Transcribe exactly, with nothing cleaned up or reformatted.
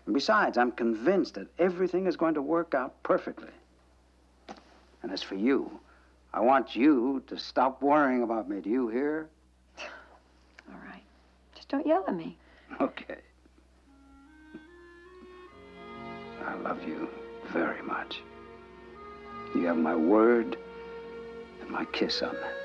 And besides, I'm convinced that everything is going to work out perfectly. And as for you, I want you to stop worrying about me. Do you hear? All right. Just don't yell at me. Okay. I love you very much. You have my word and my kiss on that.